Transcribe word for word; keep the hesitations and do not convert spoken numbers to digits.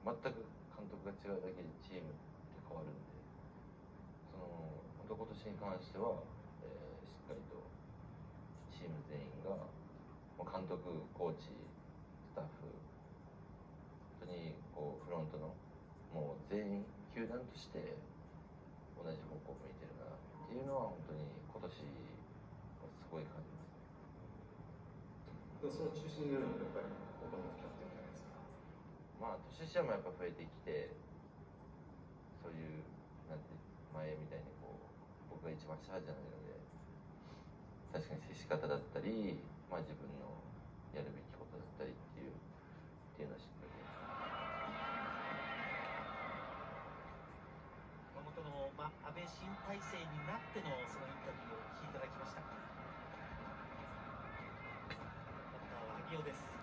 全く監督が違うだけでチームって変わるんで、その本当今年に関しては、えー、しっかりとチーム全員が、監督、コーチ、スタッフ、本当にこうフロントのもう全員球団として同じ方向を向いてるなっていうのは本当に今年はすごい感じますね。 でもその中心になるのはやっぱり岡本キャプテンじゃないですか。 まあ年下もやっぱ増えてきて、そういうなんて前みたいにこう僕が一番下じゃないので、確かに接し方だったり、まあ自分のやるべきことだったりっていうっていうのは知ってて。 岡本の、まあ、安倍新体制になってのそのインタビューをお聞きいただきました。バッターは萩尾です。